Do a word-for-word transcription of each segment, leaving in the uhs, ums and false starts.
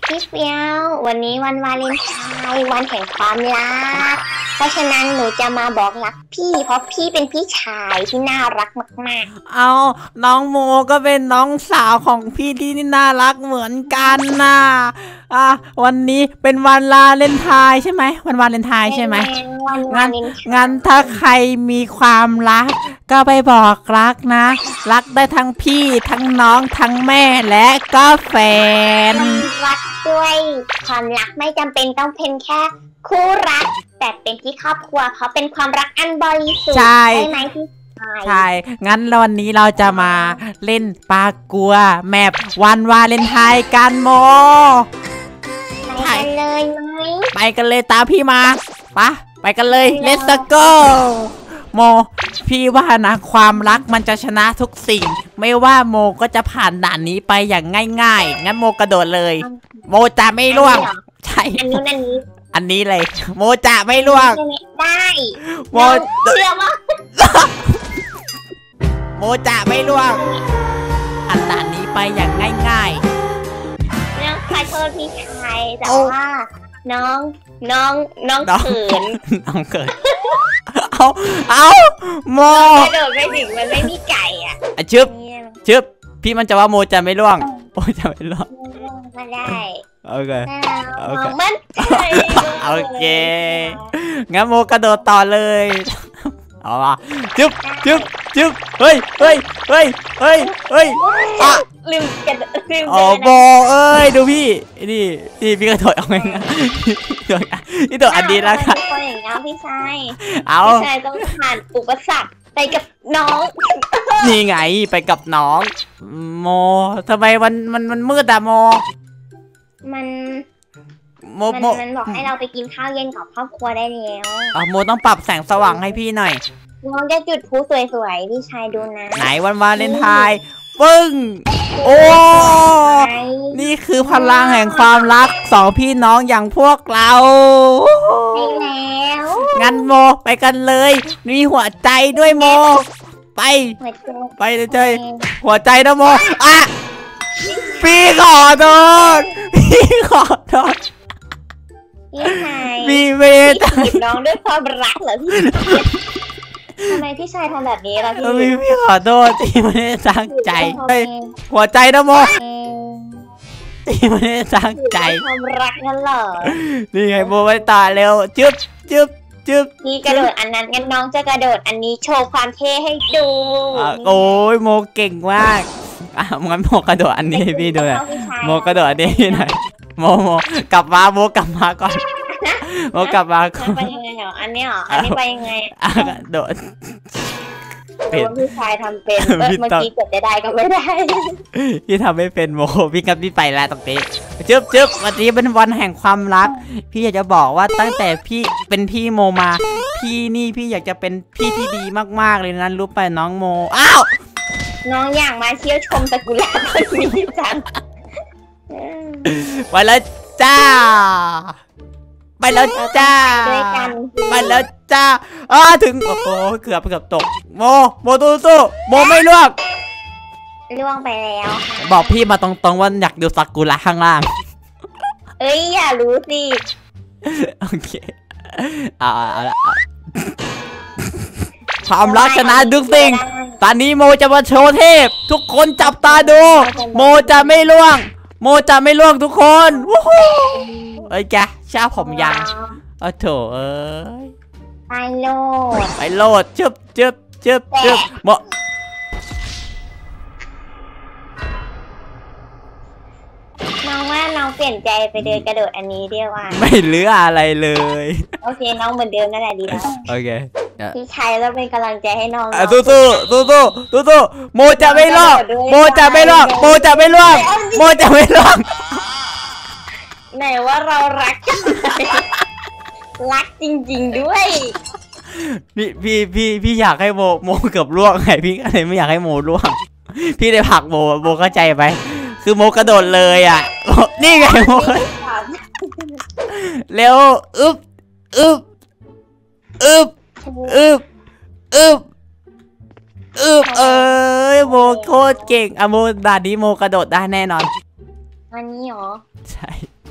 พี่เฟี้ยววันนี้วันวาเลนไทน์วันแห่งความรักเพราะฉะนั้นหนูจะมาบอกรักพี่เพราะพี่เป็นพี่ชายที่น่ารักมากๆเอาน้องโมก็เป็นน้องสาวของพี่ที่น่ารักเหมือนกันนะอ่ะวันนี้เป็นวันวาเลนไทน์ใช่ไหมวันวาเลนไทน์ใช่ไหมงั้นงั้นถ้าใครมีความรักก็ไปบอกรักนะรักได้ทั้งพี่ทั้งน้องทั้งแม่และก็แฟนรักด้วยความรักไม่จำเป็นต้องเป็นแค่คู่รักแต่เป็นที่ครอบครัวเพราะเป็นความรักอันบริสุทธิ์ใช่ไหมพี่ใช่งั้นวันนี้เราจะมาเล่นปากัวแมปวันวาเลนไทน์กันโมไปกันเลยไหมไปกันเลยตามพี่มาปะไปกันเลย let's go โมพี่ว่านะความรักมันจะชนะทุกสิ่งไม่ว่าโมก็จะผ่านด่านนี้ไปอย่างง่ายๆงั้นโมกระโดดเลยโมจะไม่ล่วงใช่อันนี้อันนี้อันนี้เลยโมจะไม่ล่วงได้โมเชื่อว่าโมจะไม่ล่วงผ่านด่านนี้ไปอย่างง่ายๆน้องขอโทษพี่ชายแต่ว่าน้องน้องน้องเขินน้องเขินเอาเอาโมกระโดดไม่ถึงมันไม่มีไก่อ่ะชึบชึบพี่มันจะว่าโมจะไม่ล่วงโมจะไม่ล่วงมาได้โอเคโอเคมันโอเคงั้นโมกระโดดต่อเลยเอามาจึ๊บจึ๊บจึ๊บเฮ้ยเฮ้ยเฮ้ยเฮ้ยเฮ้ยอ่ะลืมกระโดดลืมโอ้โบเอ้ยดูพี่นี่นี่พี่กระโดดเอาไงนะนี่ตัวอันดีแล้วค่ะอย่างนี้พี่ชายเอาพี่ชายต้องผ่านอุปสรรคไปกับน้องนี่ไงไปกับน้องโมทำไมมันมันมันมืดอะโมมันโมโมมันบอกให้เราไปกินข้าวเย็นกับครอบครัวได้แล้วอ่ะโมต้องปรับแสงสว่างให้พี่หน่อยน้องจะจุดพลุสวยๆพี่ชายดูนะไหนวันวาเลนไทน์ปึ้งโอ้นี่คือพลังแห่งความรักสองพี่น้องอย่างพวกเราไปแล้วงั้นโมไปกันเลยมีหัวใจด้วยโมไปไปเลยใจหัวใจนะโมอ่ะพี่ขอโทษพี่ขอโทษพี่ชายมีเวทน้องด้วยความรักเหรอพี่ทำไมพี่ชายทำแบบนี้ล่ะพี่พี่พี่ขอโทษที่ไม่ได้ตั้งใจหัวใจนะโมที่ไม่ได้ตั้งใจความรักนั่นเหรอนี่ไงโมไปต่อเร็วจึ๊บจึ๊บจึ๊บพี่กระโดดอันนั้นงั้นน้องจะกระโดดอันนี้โชว์ความเท่ให้ดูโอ้ยโมเก่งมากอ่ะงั้นโมกระโดดอันนี้ให้พี่ดูหน่อยโมกระโดดอันนี้หน่อยโมโมกลับมาโมกลับมาก่อนโมกลับมาก่อนไปยังไงเหรออันนี้เหรออันนี้ไปยังไงอ่ะโดดเป็นพี่ชายทำเป็นเมื่อกี้เกิดจะได้ก็ไม่ได้พี่ทำไม่เป็นโมพี่กับพี่ไปแล้วตรงนี้จึ๊บจึ๊บวันนี้เป็นวันแห่งความรักพี่อยากจะบอกว่าตั้งแต่พี่เป็นพี่โมมาพี่นี่พี่อยากจะเป็นพี่ที่ดีมากๆเลยนั้นรู้ไปน้องโมอ้าวน้องอยากมาเที่ยวชมซากุระคนนี้จังไปแล้วจ้าไปแล้วจ้าไปแล้วจ้าอ้าถึงโอ้โหเกือบเกือบตกโมโมตู้ตู้โมไม่ล่วงล่วงไปแล้วบอกพี่มาตรงๆว่าอยากดูซากุระข้างล่างเอ้ยอย่ารู้สิโอเคเอาเอาละความรักชนะทุกสิ่งตอนนี้โมจะมาโชว์เทพทุกคนจับตาดูโมจะไม่ล่วงโมจะไม่ล่วงทุกคนวู้ฮู้เอ้ยแกชาผมยังโอ้โถเอ้ยไปโลดไปโลดจึ๊บจึ๊บจึ๊บจึ๊บโมน้องว่าน้องเปลี่ยนใจไปเดินกระโดดอันนี้เดียวว่าไม่เหลืออะไรเลยโอเคน้องเหมือนเดิมนั่นแหละดีแล้วโอเคพี่ชายต้องเป็นกำลังใจให้น้องสู้สู้สู้สู้สู้สู้โมจะไม่ล่วงโมจะไม่ล่วงโมจะไม่ล่วงโมจะไม่ล่วงไหนว่าเรารักกันรักจริงๆด้วยพี่พี่พี่พี่อยากให้โมโมเกือบล่วงไงพี่ก็เลยไม่อยากให้โมล่วงพี่ได้ผลักโมโมเข้าใจไหมคือโมกระโดดเลยอ่ะนี่ไงโมเร็วอึบอึบอึบอึบอึบอึบเอ้ยโมโคตรเก่งอะโมด่านนี้โมกระโดดได้แน่นอนอันนี้หรอใช่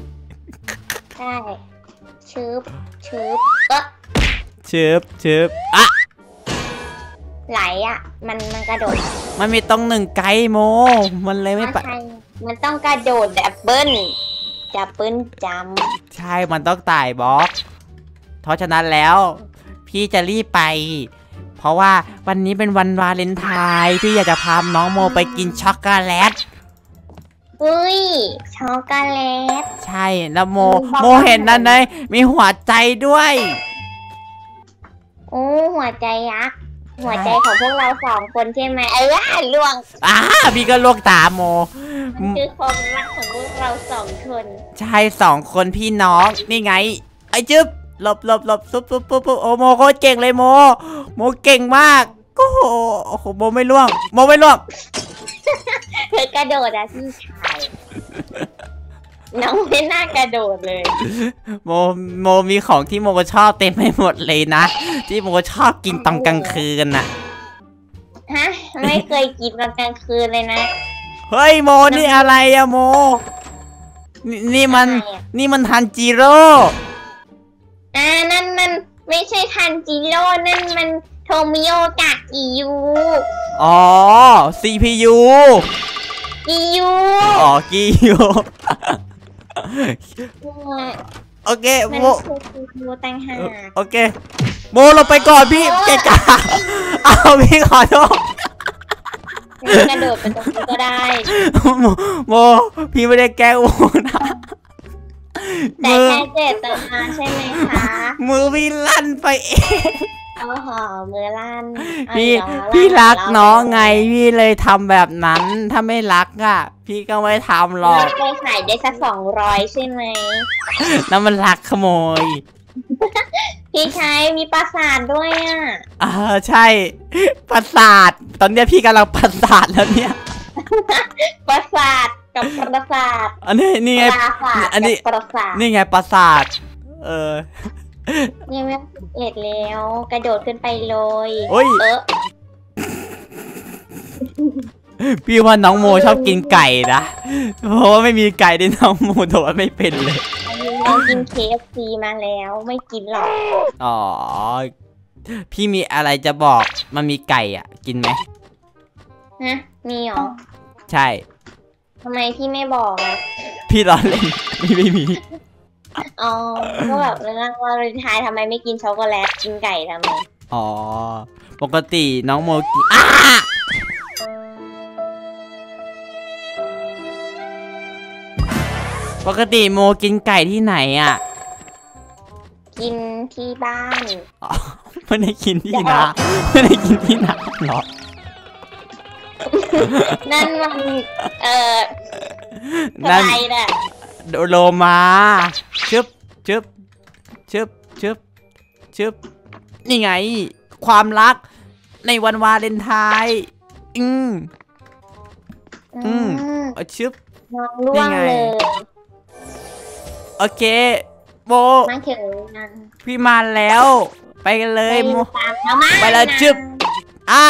ใช่ชืบชืบเออเชิบเชิบอ่ะไหลอ่ะ มันมันกระโดดมันมีต้องหนึ่งไกด์โม มันเลยไม่ไปใช่มันต้องกระโดดดับเบิ้ลดับเบิ้ลจใช่ มันต้องตายบล็อกเพราะฉะนั้นแล้ว พี่จะรีบไป เพราะว่าวันนี้เป็นวันวาเลนไทน์พี่อยากจะพาน้องโมไปกินช็อกโกแลตำอุ้ยช็อกโกแลตใช่แล้วโมโมเห็นนั่นเลยมีหัวใจด้วยโอ้หัวใจยักษ์หัวใจของพวกเราสองคนใช่ไหมเออล่วงอ่าพี่ก็ลวกตาโมมันคือความรักของพวกเราสองคนใช่สองคนพี่น้องนี่ไง ไอ้จึ๊บหลบหลบหลบซุบซุบซุบซุบโอ้โมโคตรเก่งเลยโม โมเก่งมากโอ้โหโอ้โหโมไม่ล่วงโมไม่ล่วงเธอกระโดดอะพี่ชายน้องไม่น่ากระโดดเลยโมโมมีของที่โมชอบเต็มไปหมดเลยนะ ที่โมชอบกินตอนกลางคืนน่ะฮะไม่เคยกินตอนกลางคืนเลยนะเฮ้ยโมนี่อะไรอะโมนี่นี่มันอะไรอะนี่มันทันจิโร่อ่านั่นมันไม่ใช่ทันจิโร่นั่นมันโทมิโอกะกิยูอ๋อ ซี พี ยูกิยูอ๋อกิยู โอเคมันโมคือกิยูต่างหากโอเคโมเราไปก่อนพี่เกะกะเอาพี่ขอโทษกระโดดไปตรงนี้ก็ได้โมโมพี่ไม่ได้แกล้งโมนะแต่มือแค่เจตนาใช่ไหมคะมือพี่ลั่นไปเองโอ้โหมือลั่นเอาพี่เหรอพี่รักลั่น้องไงพี่เลยทำแบบนั้นถ้าไม่รักอ่ะ พี่ก็ไม่ทำหรอกเคยขายได้สักสองร้อยใช่ไหมนั่นมันรักขโมยพี่ชายมีปราสาทด้วยอ่ะอ่าใช่ประสาทตอนเนี้ยพี่กำลังประสาทแล้วเนี่ยปราสาทกับปราสาทอันนี้นี่ไงปราสาทอันนี้กับปราสาทนี่ไงประสาทเออยังไม่เอ็ดแล้วกระโดดขึ้นไปเลยโอ้ยเออพี่ว่าน้องโมชอบกินไก่นะเพราะว่าไม่มีไก่ที่น้องโมโดดไม่เป็นเลยเรากิน เค เอฟ ซี มาแล้วไม่กินหรอกอ๋อพี่มีอะไรจะบอกมันมีไก่อ่ะ กินไหมฮะมีหรอใช่ทำไมพี่ไม่บอกอ่ะพี่ล้อเล่นพี่ไม่มีอ๋อก็แบบเรื่องว่าเราทายทำไมไม่กินช็อกโกแลตกินไก่ทำไมอ๋อปกติน้องโมกินอ้าปกติโมกินไก่ที่ไหนอ่ะกินที่บ้านอ๋อไม่ได้กินที่นาไม่ได้กินที่นาหรอนั่นมันเอ่อนั่นอะไรน่ะโลมาชึบชึบชึบชึบชึบนี่ไง ความรักในวันวาเลนไทน์อืม อืม เอาชึบน้องล่วงนี่ไงเลยโอเคโมมาถึงนันพี่มาแล้ว ไปกันเลยโมตามเขามาไปแล้วนะจึ๊บ อ่า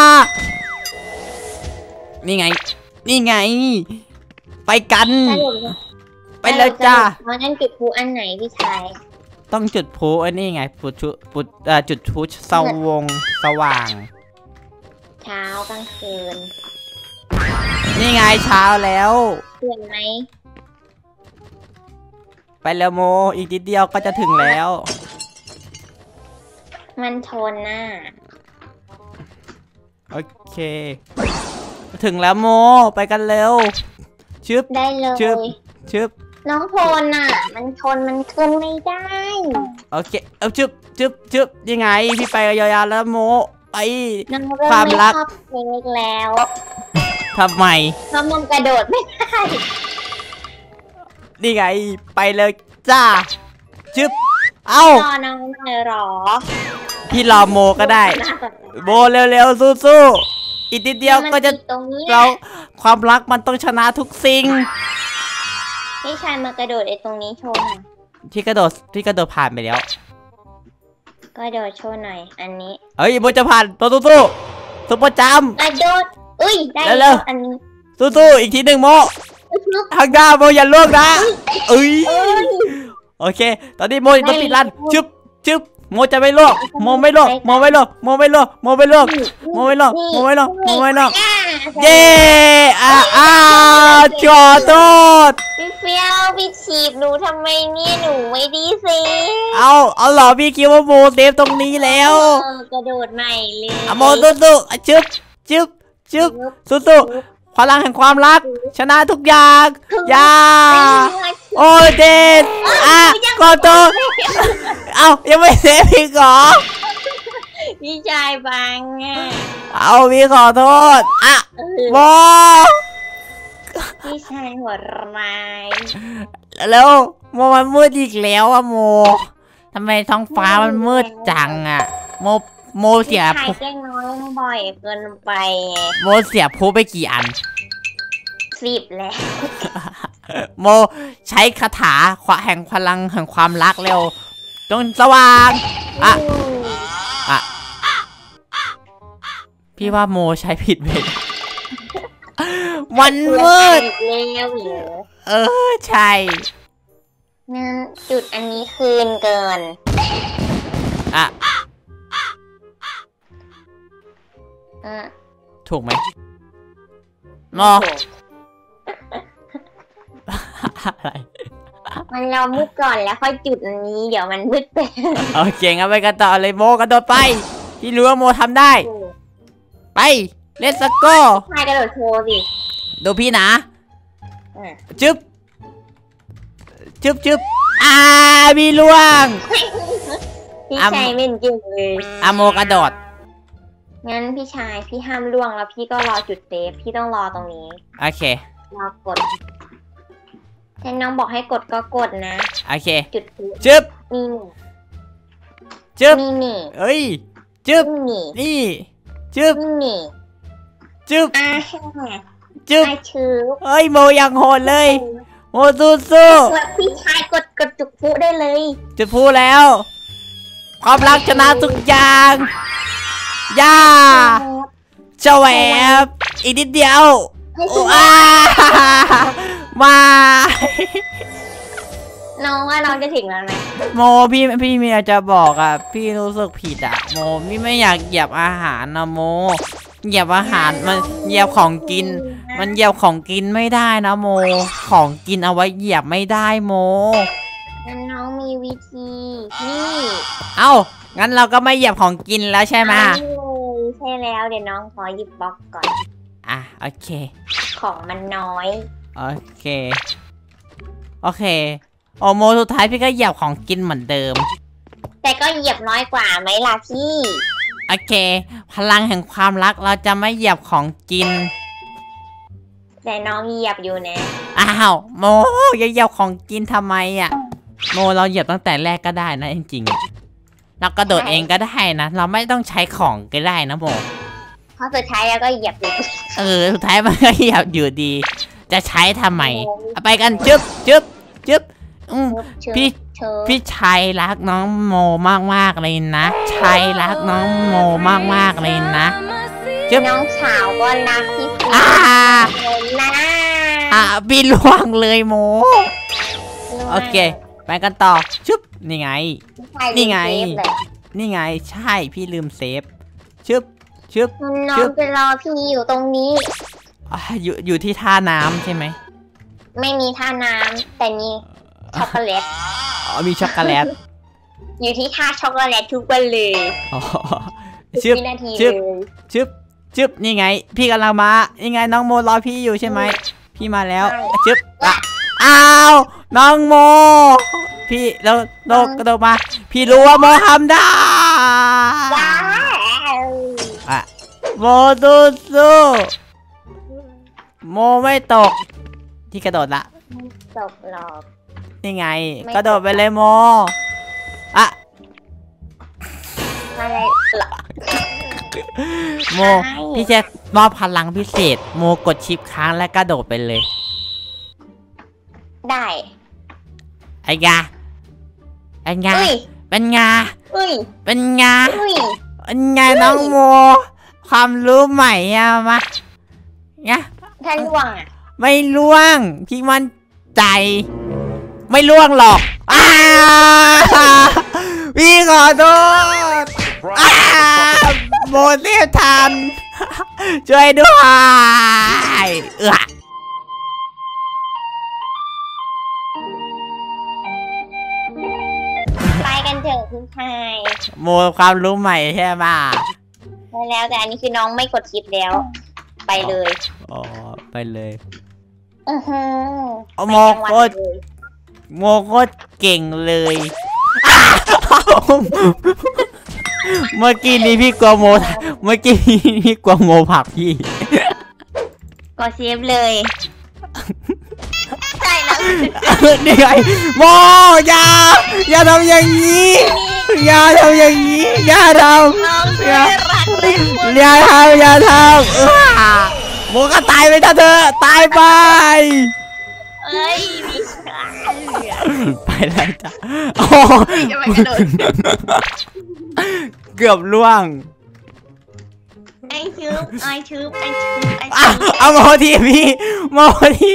นี่ไง นี่ไง ไปกันสรุปไปแล้วจ้าสรุปมันนั่นจุดพลุอันไหนพี่ชายต้องจุดพลุอันนี้ไงปุดชุปุดเอ่อจุดพลุสวงสว่างเช้ากลางคืนนี่ไงเช้าแล้วเปลี่ยนไหมไปแล้วโม อีกนิดเดียวก็จะถึงแล้วมันทนน่ะโอเค ถึงแล้วโม ไปกันเร็ว ชึบได้เลชึบยชึบน้องทนน่ะ มันทนมันขึ้นไม่ได้โอเค เอาชึบชึบชึบยังไง พี่ไปยาวๆแล้วโม ไปน้องเริ่มความไม่รักชอบเค้กแล้วทำไมเพราะมันกระโดดไม่ได้นี่ไง ไปเลยจ้า ชึบ เอ้ารอน้องหน่อยหรอพี่รอโมก็ได้ โมเร็วๆสู้ๆอีกนิดเดียวก็จะมันติดตรงนี้เราความรักมันต้องชนะทุกสิ่งพี่ชายมากระโดดไอ้ตรงนี้โชว์หน่อยพี่กระโดดพี่กระโดดผ่านไปแล้วกระโดดโชว์หน่อย อันนี้เฮ้ยโมจะผ่านตัวสู้ๆซุปเปอร์จัมป์กระโดดอุ้ยได้เร็แล้ววอันนี้สู้ๆอีกทีหนึ่งโมทางหน้าโมอย่าล่วงนะเอ้ยเอ้ยโอเคตอนนี้โมจะปิดรันชึบชึบโมจะไม่ลวกโมไม่ลวกโมไม่ลวกโมไม่ลวกโมไม่ลวกโมไม่ลวกโมไม่ลวกโมไม่ลวกเย้อ้าอ้าขอโทษพี่เฟี้ยวพี่ฉีบหนูทำไมเนี่ยหนูไม่ดีสิเอาเอาหรอพี่คิดว่าโมเซฟตรงนี้แล้วกระโดดใหม่เลยโมสู้ๆชึบชึบชึบสู้ๆพลังแห่งความรักชนะทุกอย่างยาโอ้เดนอ่ะขอโทษเอายังไม่เซฟพี่ก่อพี่ชายบังอ่ะเอาพี่ขอโทษอ่ะโมพี่ชายหัวร้ายแล้วโมมันมืดอีกแล้วอะโมทำไมท้องฟ้ามันมืดจังอะโมโมเสียผู้แกล้งน้อยบ่อยเกินไปโมเสียผู้ไปกี่อันสิบแล้วโมใช้คาถาขวาแห่งพลังแห่งความรักเร็วจงสว่างอ่ะอ่ะพี่ว่าโมใช้ผิดไปมันมืดเออใช่งั้นจุดอันนี้คืนเกินอ่ะถูกไหมโมอะไรมันเรามืดก่อนแล้วค่อยจุดอันนี้เดี๋ยวมันมืดไปโอเคงั้นไปกันต่อเลยโมกระโดดไปพี่รู้ว่าโมทำได้ไปเลสโก้ใครกระโดดโชว์สิดูพี่นะจึ๊บจึ๊บจึ๊บอ่าพี่ล่วงพี่ชายไม่เก่งเลยอะโมกระโดดงั้นพี่ชายพี่ห้ามล่วงแล้วพี่ก็รอจุดเซฟพี่ต้องรอตรงนี้โอเครอกดถ้าน้องบอกให้กดก็กดนะโอเคจุดจึ๊บนี่จึ๊บนี่เอ้ยจึ๊บนี่จึ๊บนี่จึ๊บอ่าจึ๊บเฮ้ยโมยังโหดเลยโมสู้สู้พี่ชายกดกดจุดพูได้เลยจุดพูแล้วความรักชนะทุกอย่างย่าเจ้าแหวบอีกนิดเดียวว้ามาน้องว่าน้องจะถึงแล้วไหมโมพี่พี่มีอะไรจะบอกอ่ะพี่รู้สึกผิดอ่ะโมพี่ไม่อยากเหยียบอาหารนะโมเหยียบอาหารมันเหยียบของกินมันเหยียบของกินไม่ได้นะโมของกินเอาไว้เหยียบไม่ได้โมงั้นน้องมีวิธีนี่เอ้างั้นเราก็ไม่เหยียบของกินแล้วใช่ไหมใช่แล้วเดี๋ยวน้องขอหยิบบล็อกก่อนอ่ะโอเคของมันน้อยโอเคโอเคโอโมสุดท้ายพี่ก็เหยียบของกินเหมือนเดิมแต่ก็เหยียบน้อยกว่าไหมล่ะพี่โอเคพลังแห่งความรักเราจะไม่เหยียบของกินแต่น้องเหยียบอยู่นะอ้าวโมอย่าเหยียบของกินทำไมอ่ะโมเราเหยียบตั้งแต่แรกก็ได้นะจริงๆเรากระโดดเองก็ได้นะเราไม่ต้องใช้ของก็ได้นะโมเพราะสุดท้ายแล้วก็เหยียบอยู่เออสุดท้ายมันก็เหยียบอยู่ดีจะใช้ทำไมไปกันจึ๊บจึ๊บจึ๊บพี่พี่ชัยรักน้องโมมากมากเลยนะชัยรักน้องโมมากมากเลยนะจึ๊บน้องสาวก็รักพี่ฟิวนะอ่ะพี่ล่วงเลยโมโอเคไปกันต่อชึบนี่ไงนี่ไงนี่ไงใช่พี่ลืมเซฟชึบชึบน้องจะรอพี่อยู่ตรงนี้อยู่อยู่ที่ท่าน้ำใช่ไหมไม่มีท่าน้ำแต่มีช็อกโกแลตอ๋อมีช็อกโกแลตอยู่ที่ท่าช็อกโกแลตทุกวันเลยอ๋อชึบชึบชึบชึบนี่ไงพี่กำลังมานี่ไงน้องโมรอพี่อยู่ใช่ไหมพี่มาแล้วชึบอ่ะอ้าวน้องโมพี่แล้วโดดกระโดดมาพี่รู้ว่าโมทำได้อ่ะโมสู้สู้โมไม่ตกที่กระโดดละตกหรอกนี่ไงกระโดดไปเลยโมอะอะไรโมพี่จะมอบพลังพิเศษโมกดชิปค้างและกระโดดไปเลยได้ไอ้งาไอ้งาเป็นงาเป็นงาเป็นงาน้องโมความรู้ใหม่อะมาเนี่ยถ้าล่วงอ่ะไม่ล่วงพี่มั่นใจไม่ล่วงหรอกอ้าพี่ขอโทษอ้าโมเสสทันช่วยด้วยเออไปกันเถอะคุณชายโมความรู้ใหม่ใช่ไหมไปแล้วแต่อันนี้คือน้องไม่กดคลิปแล้ว ไปเลยอ๋อไปเลยอือฮึโมโคตรโมโคตรเก่งเลยเมื่อกี้นี้พี่กลัวโมเมื่อกี้นี้กลัวโมผักพี่ก็เซฟเลยใช่แล้วนี่ไงโมอย่าอย่าทำอย่างนี้อย่าทำอย่างนี้อย่าทำอย่าอย่าทำอย่าทำโมก็ตายไปเถอะตายไปเอ้ยไปแล้วจ้ะโอ้เกือบล่วงไอชืบไอชืบไอชืบไอชืบเอาโมทีพี่โมที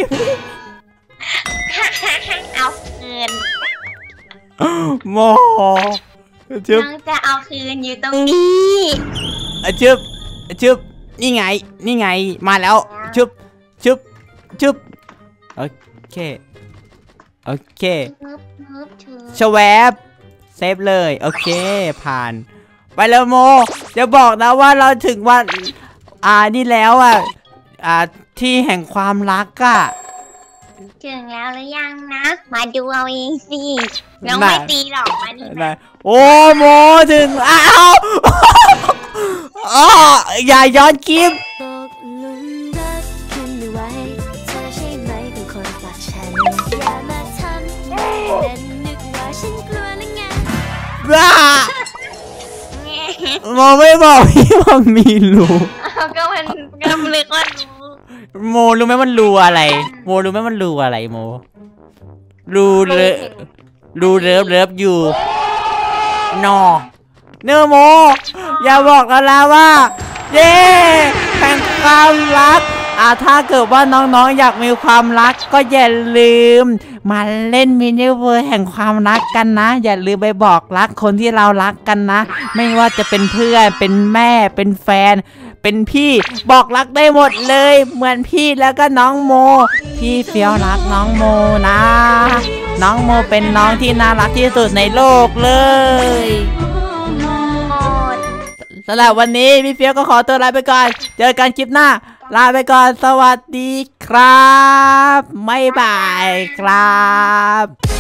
เอาคืนโมน้องจะเอาคืนอยู่ตรงนี้ชึบชึบนี่ไงนี่ไงมาแล้วชึบชึบชึบโอเคโอเคชวบเซฟเลยโอเคผ่านไปแล้วโมจะบอกนะว่าเราถึงวันอ่านี่แล้วอ่ะอ่าที่แห่งความรักอ่ะถึงแล้วหรือยังนะมาดูเอาเองสิน้องไม่ตีหรอกมานี่นะโอ้โมถึงอ้าวอ๋ออย่าย้อนคลิปบ้าโมไม่บอกพี่ว่ามีรูก็มันก็มันเลยก็รู้โมรู้ไหมมันรูอะไรโมรู้ไหมมันรูอะไรโมรูเลรูเลิฟเลิฟอยู่นอเนื้อโมอย่าบอกแล้วนะว่าเย้แห่งความรักอ่าถ้าเกิดว่าน้องๆอยากมีความรักก็อย่าลืมมาเล่นมินิเวิร์แห่งความรักกันนะอย่าลืมไปบอกรักคนที่เรารักกันนะไม่ว่าจะเป็นเพื่อนเป็นแม่เป็นแฟนเป็นพี่บอกรักได้หมดเลยเหมือนพี่แล้วก็น้องโมพี่เฟี้ยวรักน้องโมนะน้องโมเป็นน้องที่น่ารักที่สุดในโลกเลยสำหรับวันนี้พี่เฟี้ยวก็ขอตัวลาไปก่อนเจอกันคลิปหน้าลาไปก่อนสวัสดีครับบ๊ายบายครับ